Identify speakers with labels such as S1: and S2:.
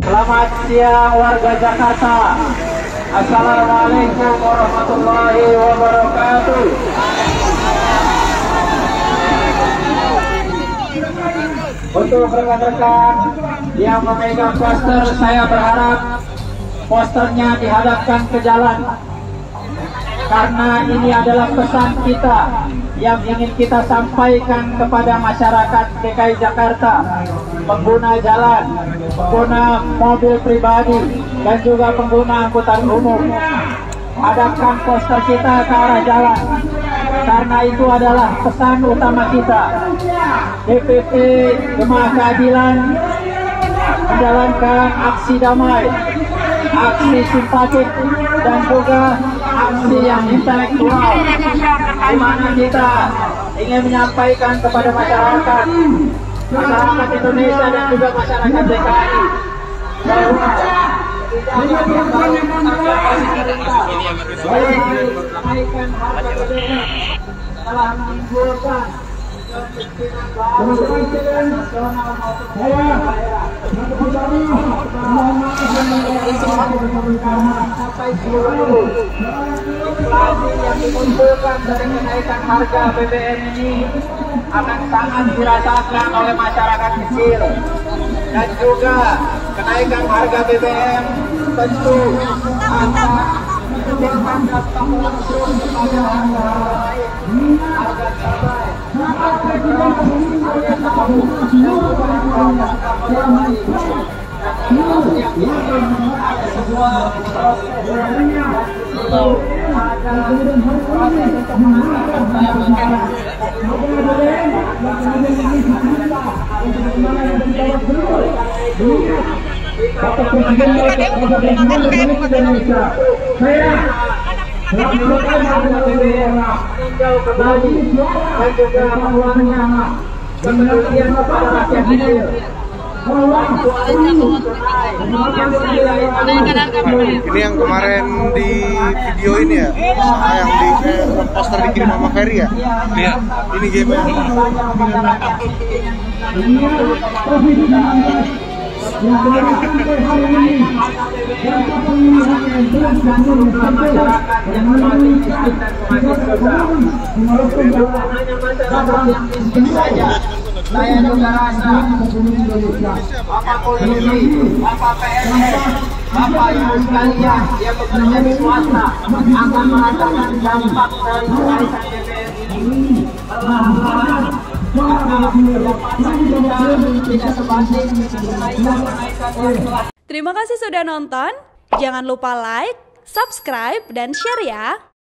S1: Selamat siang warga Jakarta. Assalamualaikum warahmatullahi wabarakatuh. Untuk rekan-rekan yang memegang poster, saya berharap posternya dihadapkan ke jalan, karena ini adalah pesan kita yang ingin kita sampaikan kepada masyarakat DKI Jakarta, pengguna jalan, pengguna mobil pribadi, dan juga pengguna angkutan umum. Hadapkan poster kita ke arah jalan, karena itu adalah pesan utama kita. DPP Jemaah Keadilan menjalankan aksi damai, aksi simpatik, dan juga aksi yang intelektual, di mana kita ingin menyampaikan kepada masyarakat Indonesia dan juga masyarakat DKI bahwa telah menimbulkan sampai seluruh inflasi yang ditimbulkan dari kenaikan harga BBM ini akan sangat dirasakan oleh masyarakat kecil, dan juga kenaikan harga BBM tentu akan menyebabkan dampak langsung kepada harga lain, harga cabai, harga tahu, ada sebuah
S2: Ini yang kemarin di video ini ya, yang di poster dikirim sama Ferry ya? Iya. Ini game -nya.
S1: Saya juga rasa Bapak polisi, Bapak PNS, Bapak Ibu sekalian yang bekerja di swasta akan merasakan dampak dari kenaikan BBM ini. Perlahan-lahan tidak sebanding kenaikan yang telah.
S3: Terima kasih sudah nonton. Jangan lupa like, subscribe, dan share ya.